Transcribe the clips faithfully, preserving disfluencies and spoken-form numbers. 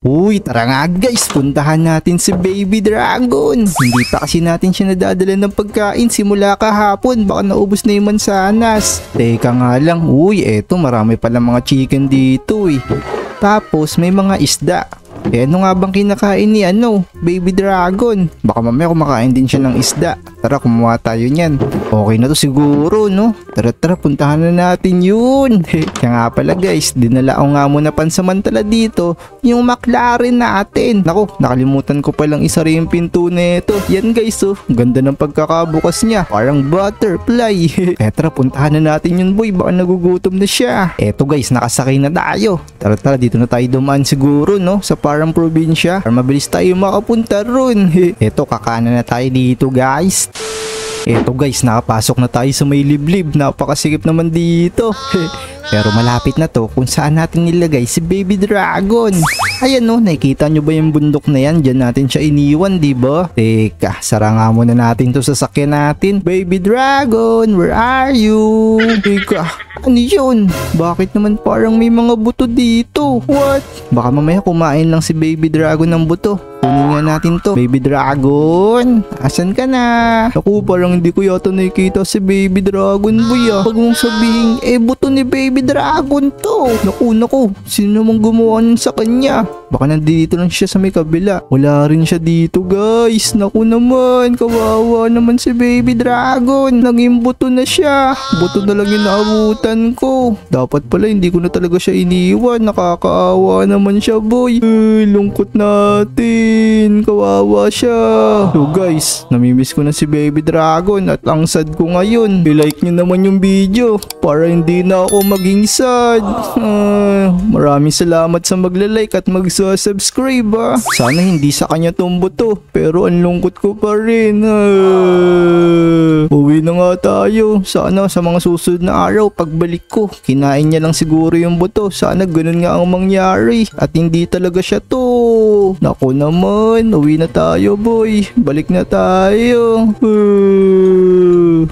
Uy, tara nga guys, puntahan natin si Baby Dragon. Hindi pa kasi natin siya nadadala ng pagkain simula kahapon. Baka naubos na yung mansanas. Teka nga lang, uy, eto marami pala mga chicken dito eh. Tapos may mga isda. Eh ano nga bang kinakain ni ano, Baby Dragon? Baka mamaya kumakain din siya ng isda. Tara, kumuha tayo niyan. Okay na to siguro, no? Tara tara, puntahan na natin yun. Kaya nga pala guys, dinala ko nga muna pansamantala dito yung McLaren natin. Naku, nakalimutan ko palang isa rin yung pinto nito. Yan guys, oh, ganda ng pagkakabukas niya. Parang butterfly. Eh tara, puntahan na natin yun boy, baka nagugutom na siya. Eto guys, nakasakay na tayo. Tara tara, dito na tayo dumaan siguro, no? Sa parang probinsya para mabilis tayo makapunta ron. Eto, kakanan na tayo dito guys. Eto guys, nakapasok na tayo sa may liblib. Napakasikip naman dito. Pero malapit na to kung saan natin nilagay si Baby Dragon. Ayan no, nakikita nyo ba yung bundok na yan? Diyan natin siya iniwan, diba? Teka, sara nga muna natin to sa sasakyan natin. Baby Dragon, where are you? Teka, ano yun? Bakit naman parang may mga buto dito? What? Baka mamaya kumain lang si Baby Dragon ng buto. Kunin nga natin to. Baby Dragon, asan ka na? Ako, parang hindi ko yata nakikita si Baby Dragon boy ah. Huwag mong sabihin, eh buto ni Baby Dragon to. Naku, naku, sino namang gumawa nun sa kanya? Baka nandito lang siya sa may kabila. Wala rin siya dito guys. Naku naman, kawawa naman si Baby Dragon. Naging buto na siya. Buto na lang yung naabutan ko. Dapat pala hindi ko na talaga siya iniwan. Nakakaawa naman siya boy. Ay, lungkot natin. Kawawa siya. So guys, namimiss ko na si Baby Dragon at ang sad ko ngayon. I-like nyo naman yung video para hindi na ako maging sad. Uh, maraming salamat sa magla-like at mag-subscribe ah. Sana hindi sa kanya tumbo to, pero ang lungkot ko pa rin. Uh, uwi na nga tayo. Sana sa mga susunod na araw pagbalik ko, kinain niya lang siguro yung buto. Sana ganun nga ang mangyari at hindi talaga siya to. Naku naman, uwi na tayo boy. Balik na tayo. Uh.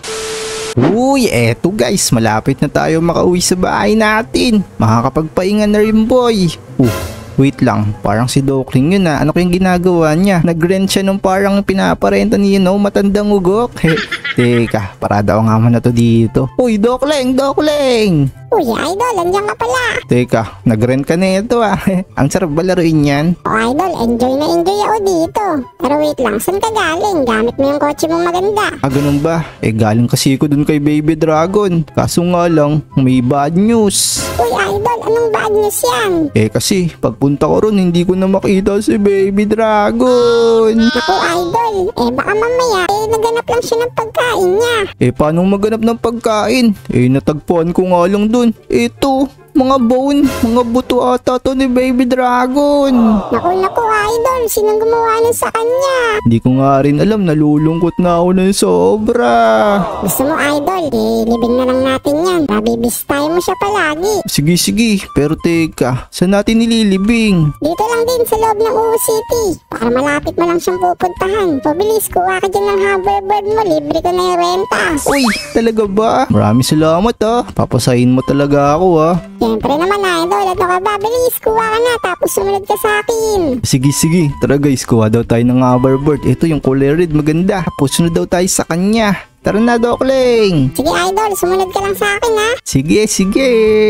Uy, eto guys, malapit na tayo makauwi sa bahay natin. Makakapagpahinga na rin boy. Uh, wait lang, parang si Dokling yun ah. Ano kayong ginagawa niya? Nag-rent siya nung parang pinaparenta niya, no? Matandang ugok. Teka, parada ko nga muna to dito. Uy, Dokling, Dokling! Uy, idol, andiyan ka pala. Teka, nag-rent ka na ito ah. Ang sarap ba laruin yan? O idol, enjoy na enjoy ako dito. Pero wait lang, saan ka galing? Gamit mo yung kotse mong maganda. Ah, ganun ba? Eh, galing kasi ko dun kay Baby Dragon. Kaso nga lang, may bad news. Uy, idol, anong bad news yan? Eh, kasi pagpunta ko ron, hindi ko na makita si Baby Dragon. Ako, idol, eh baka mamaya, eh naganap lang siya ng pagkain niya. Eh, paano maganap ng pagkain? Eh, natagpuan ko nga lang dun. Ito, mga bone, mga buto ata to ni Baby Dragon. Naku, naku, idol, sinong gumawa nun sa kanya? Hindi ko nga rin alam, nalulungkot na ako ng sobra. Gusto mo, idol, eh, libing na lang natin yan. Mabibistay mo siya palagi. Sige, sige, pero teka, saan natin nililibing? Dito lang din sa loob ng Uho City. Para malapit mo lang siyang pupuntahan. Pabilis, kuha ka dyan ng hoverboard mo, libre ko na yung renta. Uy, talaga ba? Maraming salamat ah, papasahin mo talaga ako ah. Siyempre naman, idol, ano ka ba? Bilis, kuha ka na, tapos sumunod ka sa akin. Sige, sige. Tara guys, kuha daw tayo ng hoverboard. Ito yung color red, maganda. Tapos sunod daw tayo sa kanya. Tara na, Dokling. Sige, idol, sumunod ka lang sa akin, ha? Sige, sige.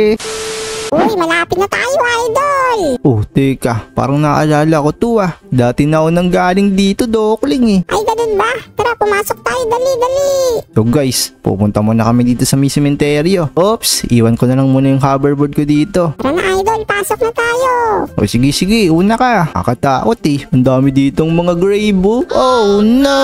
Uy, malapit na tayo, idol. Oh, teka. Parang naalala ko to ah. Dati na ako nang galing dito, Dokling eh. Ay, ganun ba? Tara, pumasok tayo, dali, dali. So guys, pupunta muna kami dito sa may sementeryo. Oops, iwan ko na lang muna yung hoverboard ko dito. Tara na, idol, pasok na tayo. O sige, sige, una ka. Kakatakot eh. Ang dami ditong mga grave book. Oh no!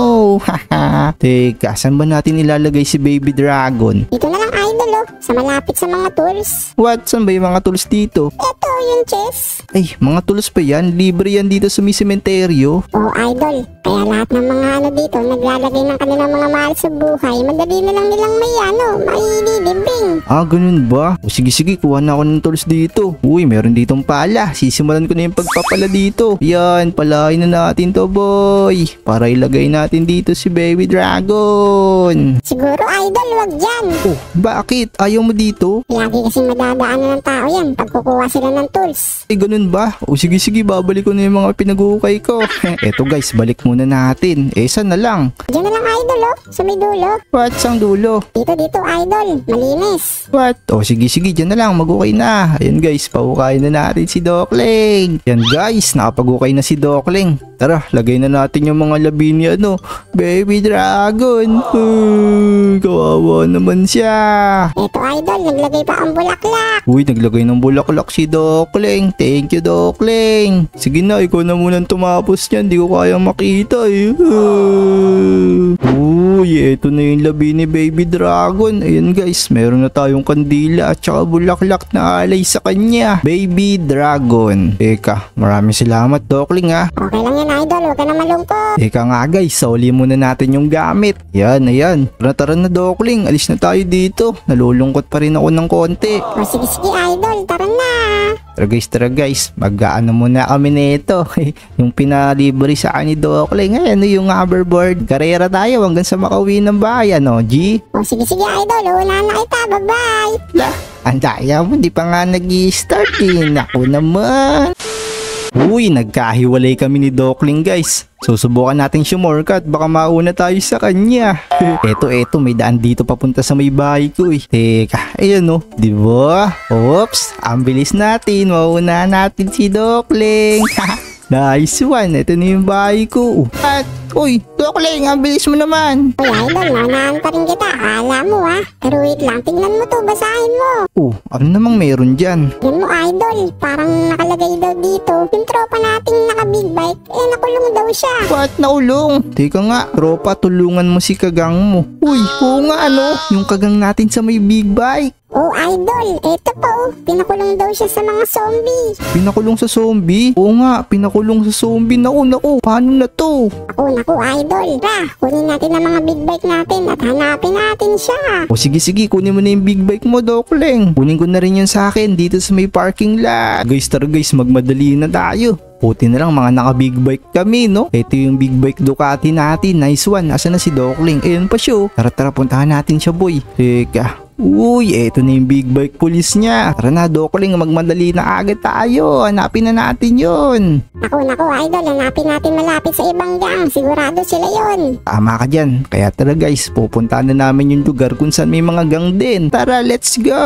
Haha. Teka, saan ba natin ilalagay si Baby Dragon? Dito na lang, idol, oh. Sa malapit sa mga tools. What? Saan ba yung mga tools dito? Ito, yung chest. Ay, mga tools pa yan? Libre yan dito sa may sementeryo? Oh, idol. Kaya lahat ng mga ano dito, naglalagay ng kanilang mga mahal sa buhay. Madali na lang nilang may ano, maililibing. Ah, ganun ba? O sige, sige, kuha na ako ng tools dito. Uy, meron ditong pala. Sisimulan ko na yung pagpapala dito. Yan, palain na natin to, boy. Para ilagay natin dito si Baby Dragon. Siguro, idol, wag dyan. Oh, bakit? Ayaw mo dito? Lagi kasi madadaanan ng tao yan pag kukuha sila ng tools. Eh, ganun ganun ba? O sige sige, babalik ko na yung mga pinag-uukay ko. Eto guys, balik muna natin. Eh, saan na lang? Diyan na lang idol oh, sa may dulo. What? Sang dulo? Dito dito idol, malinis. What? O sige sige, dyan na lang, mag-ukay na. Ayan guys, paukayin na natin si Dokling. Yan guys, nakapag-ukay na si Dokling. Tara, lagay na natin yung mga labi ni ano, Baby Dragon. Uh, kawawa naman siya. Eto idol, naglagay pa ang bulaklak. Uy, naglagay ng bulaklak si Dokling. Thank you, Dokling. Sige na, ikaw na munang tumapos niyan. Di ko kayang makita eh. Uh, uy, eto na yung labi ni Baby Dragon. Ayan guys, meron na tayong kandila at saka bulaklak na alay sa kanya. Baby Dragon. Teka, maraming salamat, Dokling ha. Okay lang yan idol, huwag ka na malungkot. Teka nga guys, sauli muna natin yung gamit. Yan, ayan. Tara tara na, Dokling. Alis na tayo dito. Nalulungkot pa rin ako ng konti. O sige sige idol, tara na. Tara guys, tara guys. Mag-ano muna kami nito. Yung pinalibre sa akin ni Dokling. Ayan, yung hoverboard. Karera tayo hanggang sa makauwi ng bayan, no, G? O sige sige idol, una na kita, bye bye. La, ang daya mo, di pa nga nag-i-start eh. Naku naman. Uy, nagkahiwalay kami ni Dokling guys. Susubukan natin sumorkat, baka mauna tayo sa kanya. Eto, eto, may daan dito papunta sa may bahay ko eh. Teka, ayan o, di ba? Oops, ang bilis natin, mauna natin si Dokling. Nice one, ito na yung bahay ko. At, uy, Dokling, ang bilis mo naman. Uy idol, naunahan pa rin kita, akala mo ha. Pero wait lang, tingnan mo to, basahin mo. Oh, ano namang meron dyan? Yan mo idol, parang nakalagay daw dito. Yung tropa nating naka big bike, eh nakulong daw siya. What? Naulong? Teka nga, tropa, tulungan mo si Kagang mo. Uy, oo nga ano, yung Kagang natin sa may big bike. Oh idol, eto po, pinakulong daw siya sa mga zombie. Pinakulong sa zombie? Oo nga, pinakulong sa zombie. Naku, naku, paano na to? Ako naku idol, tara, kunin natin ang mga big bike natin at hanapin natin siya. O sige sige, kunin mo na yung big bike mo, Dokling. Kunin ko na rin yun sa akin dito sa may parking lot. Guys, tara guys, magmadali na tayo. Puti na lang mga naka big bike kami, no? Ito yung big bike Ducati natin. Nice one. Asan na si Dokling? Ayun pa siya. Tara tara, puntahan natin siya, boy. Teka. Uy, eto na yung big bike police niya. Tara na, Dokling, magmadali na agad tayo. Hanapin na natin yun. Naku naku idol, hanapin natin malapit sa ibang gang. Sigurado sila yon. Tama ka dyan. Kaya tara guys, pupuntahan na namin yung lugar kung saan may mga gang din. Tara, let's go!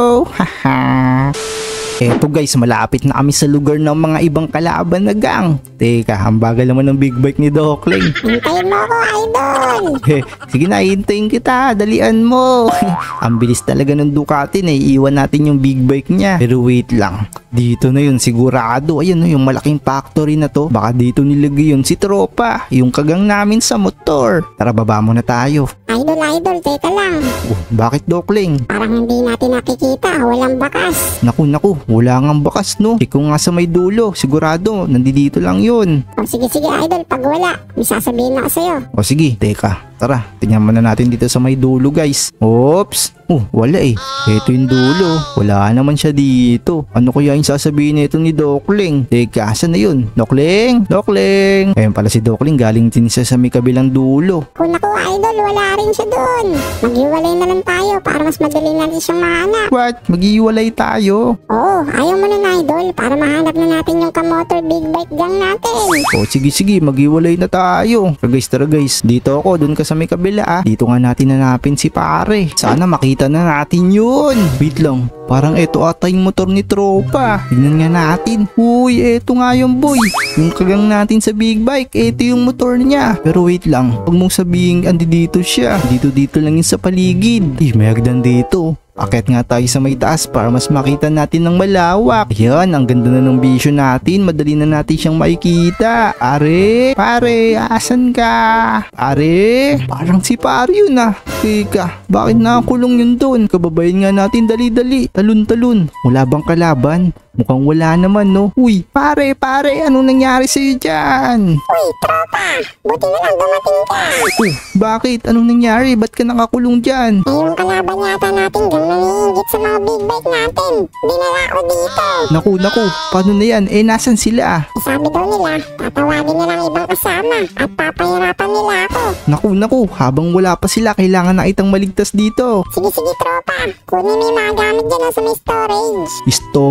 Haha. Eto guys, malapit na kami sa lugar ng mga ibang kalaban na gang. Teka, ang bagal naman ng big bike ni Dokling. Hintayin mo ako idol. Sige na, hintayin kita. Dalian mo. Ang bilis talaga ng Ducati na iiwan natin yung big bike niya. Pero wait lang. Dito na yun, sigurado. Ayan no, yung malaking factory na to. Baka dito nilagay yun si tropa. Yung Kagang namin sa motor. Tara, baba muna tayo. Idol, idol, teka lang. Oh, bakit Dokling? Parang hindi natin nakikita, walang bakas. Naku, naku, wala ngang bakas no. Ikaw nga sa may dulo, sigurado, nandito lang yun. O sige sige idol, pag wala, may sasabihin ako sa'yo. O sige, teka. Tara, tingnan muna natin dito sa may dulo guys. Oops. Oh, wala eh. Ito yung dulo. Wala naman siya dito. Ano kaya yung sasabihin nito ni Dokling? Teka, asan na yun? Dokling? Dokling? Ayun pala si Dokling, galing din siya sa may kabilang dulo. Kung naku idol, wala rin siya dun. Maghiwalay na lang tayo para mas madali natin siyang mahanap. What? Mag-iwalay tayo? Oo, ayaw mo na idol para mahanap na natin yung kamotor big bike gang natin. O sige sige, mag-iwalay na tayo. Tara guys, tara guys. Dito ako, dun ka sa may kabila ah. Dito nga natin hanapin si pare. Sana makita na natin yun. Wait lang. Parang eto ata yung motor ni tropa. Tignan nga natin. Uy, eto nga yung boy. Yung Kagang natin sa big bike, eto yung motor niya. Pero wait lang. Huwag mong sabihin andi dito siya. Dito dito lang yun sa paligid. Eh, may hagdan dito. Akit nga tayo sa may taas para mas makita natin ng malawak. Ayan, ang ganda na ng vision natin. Madali na natin siyang makikita. Are, pare, asan ka? Are, parang si pare yun ah. Teka, bakit nakakulong yun doon? Kababayan nga natin, dali-dali. Talon-talon. Wala bang kalaban? Mukhang wala naman no. Uy, pare, pare, anong nangyari sa'yo dyan? Uy, tropa, buti na lang dumating ka. Oh, bakit? Anong nangyari? Ba't ka nakakulong dyan? Eh, yung kalaban yata natin gang nangiingit sa mga big bike natin. Dinala ako dito. Naku, naku, paano na yan? Eh, nasan sila? Eh, sabi daw nila, tatawagin nila ang ibang kasama at papahirapan nila ako. Naku, naku, habang wala pa sila, kailangan na itang maligtas dito. Sige, sige, tropa. Kunin mo yung mga gamit dyan sa may storage. Storage?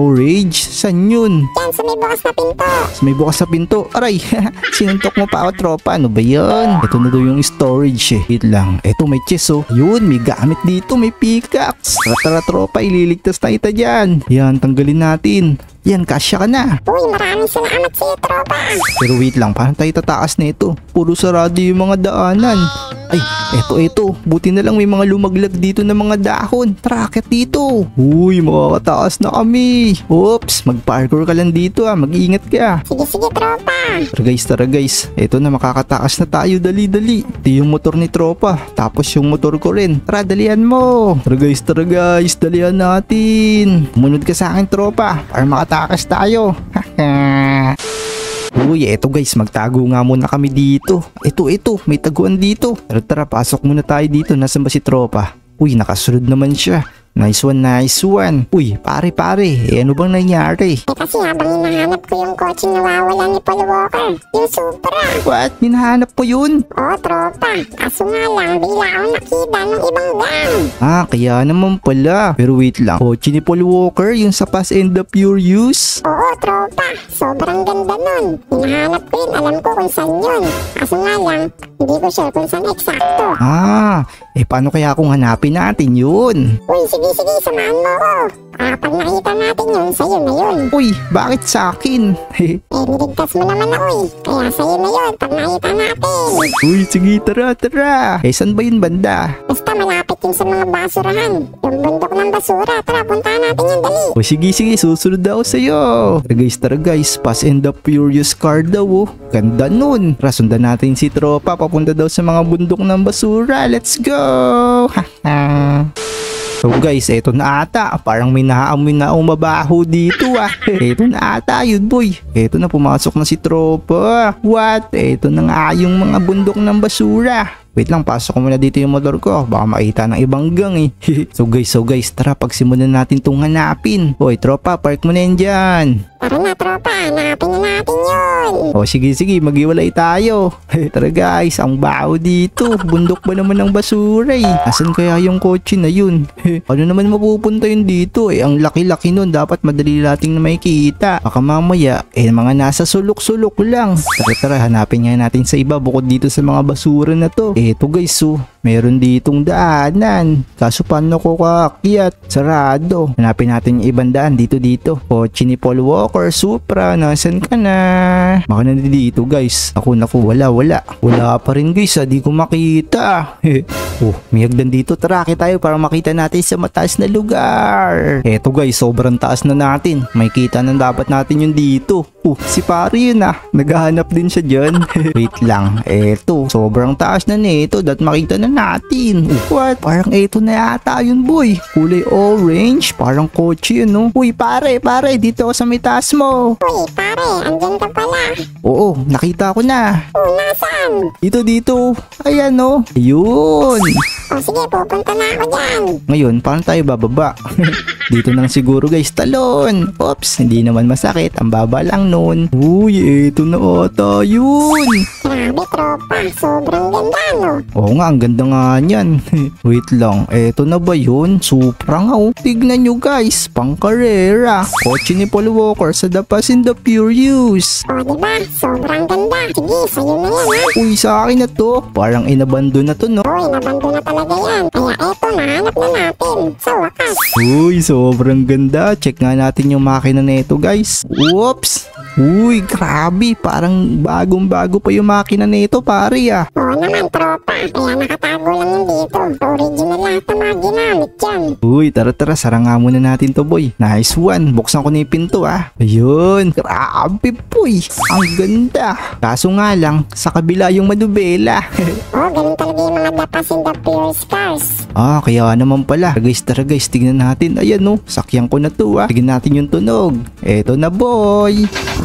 storage. Saan yun? Yan, sa may bukas na pinto. Sa may bukas sa pinto. Aray, sinuntok mo pa ako, tropa. Ano ba yan? Ito na daw yung storage eh. Wait lang. Ito may chest oh. Yun, may gamit dito. May pickaxe. Tara, tara, tropa. Ililigtas tayo ta dyan. Yan, tanggalin natin. Yan, kasya ka na. Uy, maraming salamat sa'yo, tropa. Pero wait lang, paano tayo tataas na ito? Puro sarado yung mga daanan. Ay, eto, eto. Buti na lang may mga lumaglag dito na mga dahon. Tara, akit dito. Uy, makakataas na kami. Oops, mag-parkour ka lang dito ah. Mag-iingat ka. Sige, sige, tropa. Tara guys, tara guys. Eto na, makakataas na tayo. Dali, dali. Ito yung motor ni tropa. Tapos yung motor ko rin. Tara, dalian mo. Tara guys, tara guys. Dalian natin. Munod ka sa akin, tropa. Para makatakas tayo. Haha. Uy, eto guys, magtago nga muna kami dito. Ito, ito, may taguan dito. Tara, tara, pasok muna tayo dito. Nasaan ba si tropa? Uy, nakasunod naman siya. Nice one, nice one. Uy, pare, pare, eh ano bang nangyari? Eh kasi habang hinahanap ko yung kotse nawawala ni Paul Walker, yung Supra. What? Hinahanap mo yun? Oo, tropa. Kaso nga lang, bigla ako nakita ng ibang gang. Ah, kaya naman pala. Pero wait lang, kotse ni Paul Walker, yung sa Fast and the Furious? Oo, tropa. Sobrang ganda nun. Hinahanap ko yun, alam ko kung saan yun. Kaso nga lang, hindi ko sure kung saan eksakto. Ah, eh paano kaya kung hanapin natin yun? Uy, sige, sige, samahan mo ko. Para pag nakita natin yun, sa'yo na yun. Uy, bakit sa akin? Eh, niligtas mo naman ako eh. Kaya sa'yo na yun, pag nakita natin. Uy, sige, tara, tara. Eh, saan ba yun banda? Basta malapit yun sa mga basurahan. Yung bundok ng basura. Tara, puntahan natin yun, dali. O sige, sige, susunod ako sa'yo. Tara guys, tara guys. Fast and the Furious car daw oh. Ganda nun. Tara, sundan natin si tropa. Papunta daw sa mga bundok ng basura. Let's go! Haha. So guys, eto na ata. Parang may naamoy na umabaho dito ah. Eto na ata yun boy. Eto na, pumasok na si tropa. What? Eto na nga yung mga bundok ng basura. Wait lang, pasok ko muna dito yung motor ko. Baka makita ng ibang gang eh. So guys, so guys, tara pagsimulan natin itong hanapin. Hoy tropa, park mo na yan dyan. Tara na, tropa. Hanapin na natin yun. O sige sige, maghiwalay tayo. Tara guys, ang baho dito. Bundok ba naman ng basura eh. Asan kaya yung kotse na yun? Ano naman mapupunta yun dito eh. Ang laki-laki nun, dapat madali nating na makikita. Baka mamaya, eh mga nasa sulok-sulok lang. Tara tara, hanapin nga natin sa iba bukod dito sa mga basura na to. Eto guys, oh, meron ditong daanan. Kaso paano ko kaakyat? Sarado. Hanapin natin yung ibang daan dito dito. Kotse ni Paul Walker, Supra, nasan ka na? Baka na dito guys. Ako naku, wala wala. Wala pa rin guys, ah, di ko makita. Oh, may hagdan dito. Tara, akit tayo para makita natin sa mataas na lugar. Eto guys, sobrang taas na natin. May kita na dapat natin yung dito. Oh, si pare yun ah. Naghahanap din siya dyan. Wait lang. Eto, sobrang taas na nito. Dat makita na natin. Oh, what? Parang eto na yata yun boy. Kulay orange. Parang kotse yun no. Uy pare, pare. Dito ako sa may taas mo. Uy, pare. Andyan ka pala. Oo, nakita ko na. Oh, nasaan? Dito, dito. Ayan no. Ayun. O sige, pupunta na ako dyan. Ngayon, paano tayo bababa? Dito nang siguro guys, talon. Oops, hindi naman masakit. Ang baba lang nun. Uy, eto na ata yun. Grabe, tropa. Sobrang ganda, no? Oo nga, ang ganda nga niyan. Wait lang, eto na ba yun? Supra nga oh. Tignan nyo guys, pang karera. Kotse ni Paul Walker sa The Fast and the Furious. O, diba? Sobrang ganda. Sige, sa'yo na yan, ha? Uy, sa akin na to. Parang inabando na to no. Uy, nabando na talaga yan. Kaya eto, nahanap na natin. Sa wakas. Uy, sobrang ganda. Check nga natin yung makina na ito guys. Whoops! Uy, grabe. Parang bagong-bago pa yung makina na ito pare ah. Oo naman, tropa. Kaya nakatago lang yun dito. Original lahat ng mga ginamit yan. Uy, tara tara. Sara nga muna natin to boy. Nice one. Buksan ko na yung pinto ah. Ayun. Grabe boy. Ang ganda. Kaso nga lang, sa kabila yung madubela. Oo, ganun talaga yung mga The Fast and the Furious cars. Ah, kaya naman pala. Tara guys, tara guys. Tignan natin. Ayan no. Sakyan ko na to ah. Tignan natin yung tunog. Eto na boy.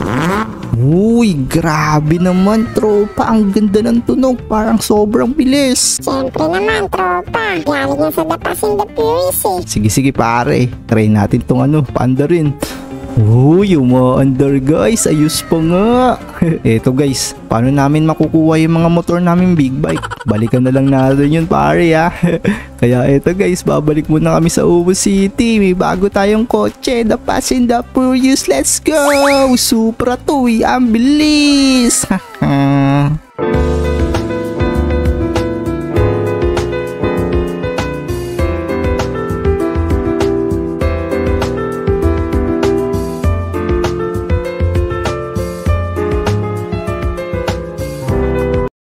Uy, grabe naman tropa. Ang ganda ng tunog. Parang sobrang bilis. Siyempre naman, tropa. Galing yan sa The Fast and the Furious eh. Sige sige pare. Try natin tong ano, panda rin. Uy, umaandar guys. Ayos pa nga. Eto guys, paano namin makukuha yung mga motor namin big bike? Balikan na lang natin yun pare ha. Kaya eto guys, babalik muna kami sa Ubo City. May bago tayong kotse, the Fast and the Furious. Let's go! Supra to eh, ang bilis!